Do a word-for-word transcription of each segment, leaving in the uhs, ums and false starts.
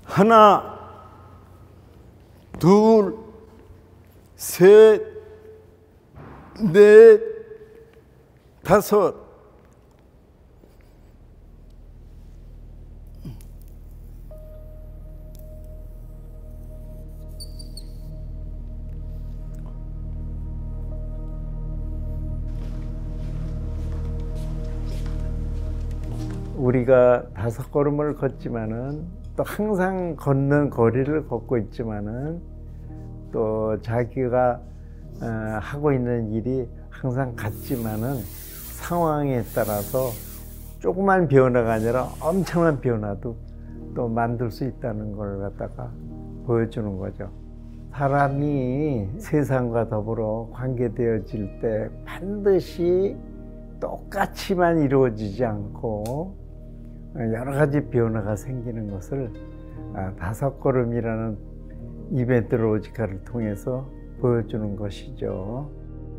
하나, 둘, 셋, 넷, 다섯. 우리가 다섯 걸음을 걷지만은 또 항상 걷는 거리를 걷고 있지만은 또 자기가 어, 하고 있는 일이 항상 같지만은 상황에 따라서 조그만 변화가 아니라 엄청난 변화도 또 만들 수 있다는 걸 갖다가 보여주는 거죠. 사람이 세상과 더불어 관계되어질 때 반드시 똑같이만 이루어지지 않고 여러 가지 변화가 생기는 것을 다섯 걸음이라는 이벤트 로지카를 통해서 보여주는 것이죠.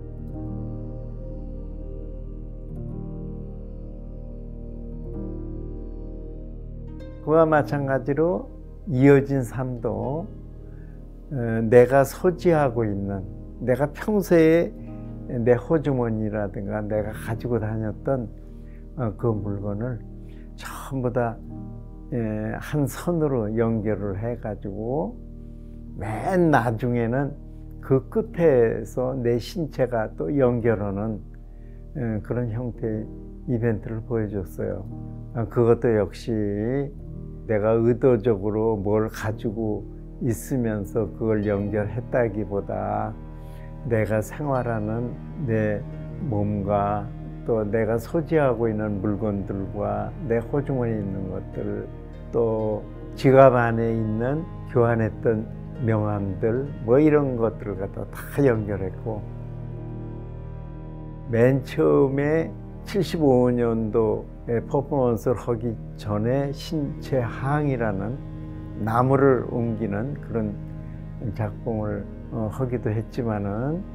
그와 마찬가지로 이어진 삶도 내가 소지하고 있는, 내가 평소에 내 호주머니라든가 내가 가지고 다녔던 그 물건을 전부 다 한 선으로 연결을 해가지고 맨 나중에는 그 끝에서 내 신체가 또 연결하는 그런 형태의 이벤트를 보여줬어요. 그것도 역시 내가 의도적으로 뭘 가지고 있으면서 그걸 연결했다기보다 내가 생활하는 내 몸과 또 내가 소지하고 있는 물건들과 내 호주머니에 있는 것들, 또 지갑 안에 있는 교환했던 명함들, 뭐 이런 것들을 갖다 다 연결했고, 맨 처음에 칠십오 년도에 퍼포먼스를 하기 전에 신체항이라는 나무를 옮기는 그런 작품을 하기도 했지만은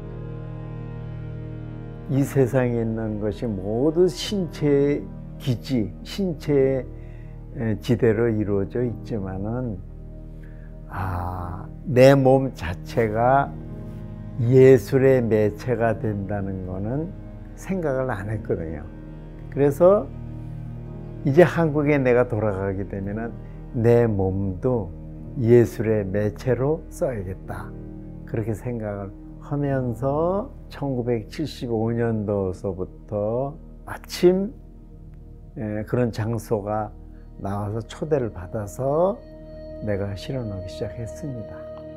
이 세상에 있는 것이 모두 신체의 기지, 신체의 지대로 이루어져 있지만은 아, 내 몸 자체가 예술의 매체가 된다는 거는 생각을 안 했거든요. 그래서 이제 한국에 내가 돌아가게 되면은 내 몸도 예술의 매체로 써야겠다, 그렇게 생각을 하면서 천구백칠십오 년도서부터 마침 그런 장소가 나와서 초대를 받아서 내가 실현하기 시작했습니다.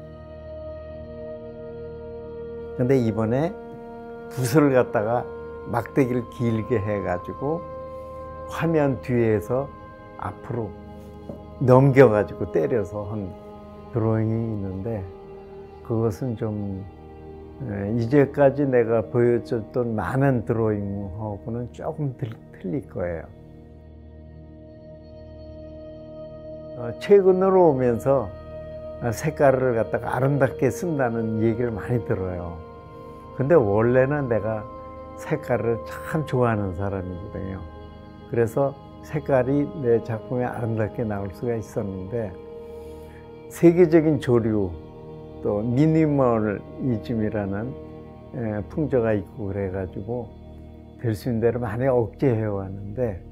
근데 이번에 붓을 갖다가 막대기를 길게 해가지고 화면 뒤에서 앞으로 넘겨가지고 때려서 한 드로잉이 있는데, 그것은 좀 이제까지 내가 보여줬던 많은 드로잉하고는 조금 틀릴 거예요. 최근으로 오면서 색깔을 갖다가 아름답게 쓴다는 얘기를 많이 들어요. 근데 원래는 내가 색깔을 참 좋아하는 사람이거든요. 그래서 색깔이 내 작품에 아름답게 나올 수가 있었는데, 세계적인 조류, 또 미니멀리즘이라는 풍조가 있고 그래가지고 될 수 있는 대로 많이 억제해 왔는데,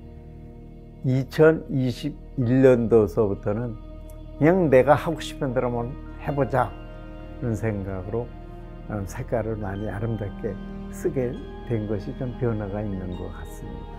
이천이십일 년도서부터는 그냥 내가 하고 싶은 대로 한번 해보자 그런 생각으로 색깔을 많이 아름답게 쓰게 된 것이 좀 변화가 있는 것 같습니다.